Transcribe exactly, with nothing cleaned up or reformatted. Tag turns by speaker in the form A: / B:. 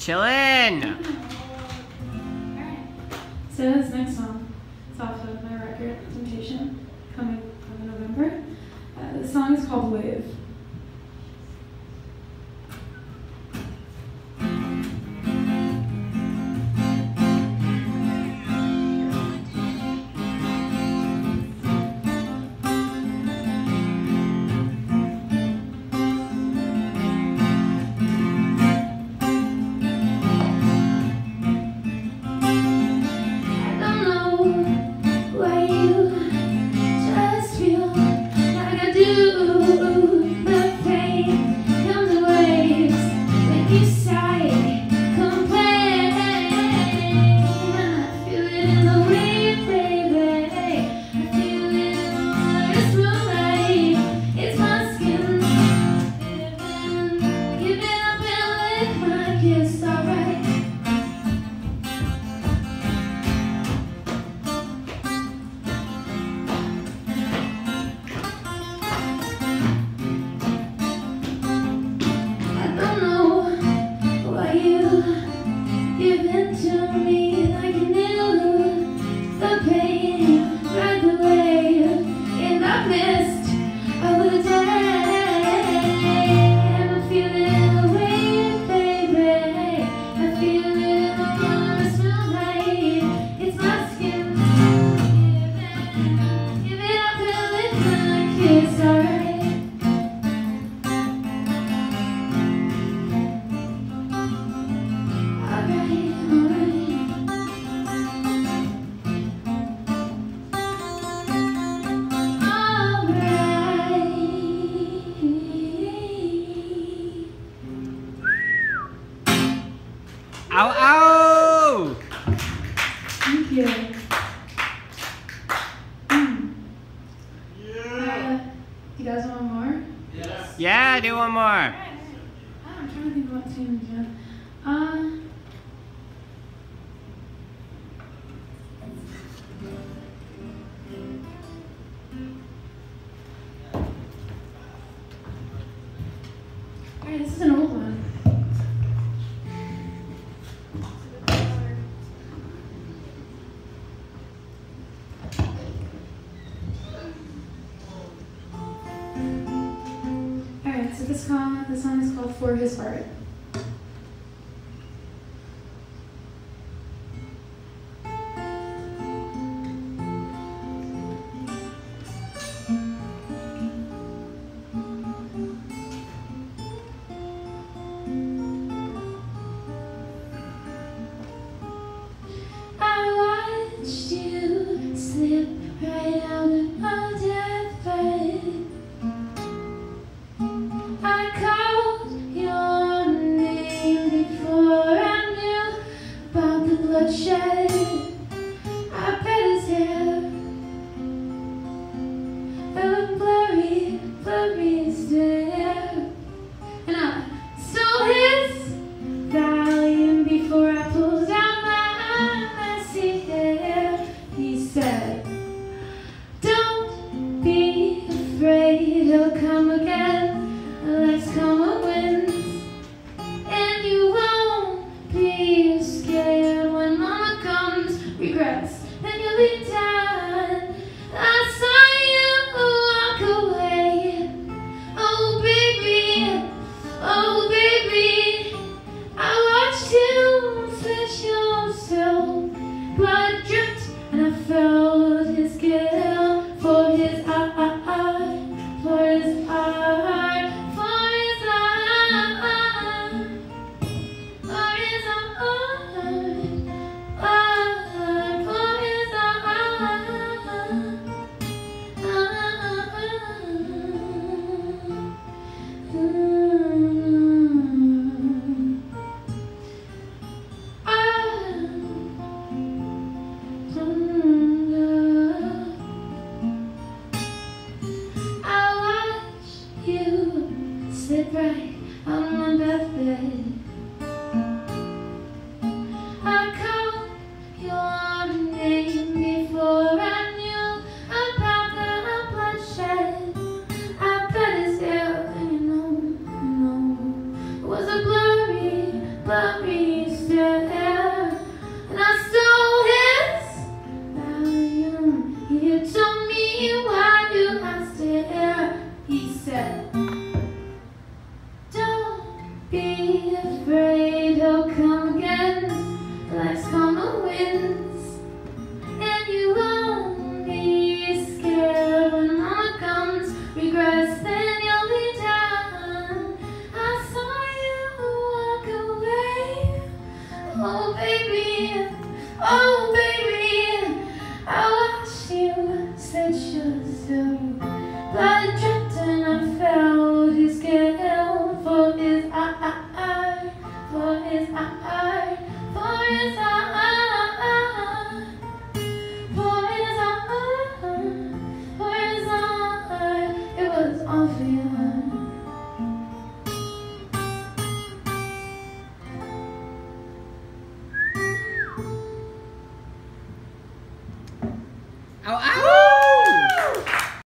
A: Chillin'.
B: Alright. So this next song is off of my record, Temptation, coming out in November. Uh, the song is called Wave.
A: Ow, ow!
B: Thank you. Mm. Yeah. Uh, you guys want more?
A: Yes. Yeah, do one more.
B: Alright. I'm trying to think of what tunes yet. Uh, Alright, this is an old one. Alright, so this song, this song is called For His Heart. I watched you slip right out of my deathbed. I called your name before I knew about the bloodshed. I bet his hair a blurry, blurry stare, and I stole his volume before I pulled out my messy hair. He said, "Don't be afraid, he'll come again. Let's come a winds, and you won't be scared when mama comes. Regrets, then you'll be done." I saw you walk away. Oh baby, oh baby, I watched you switch your soul. Blood dripped, and I felt his guilt for his eye, for his eye, for his eye, for his eye, eye, for his sit right on my deathbed. I called your name before I knew about the bloodshed. I bet his hair, and you know, you know, it was a blurry, blurry
A: Ow, ow!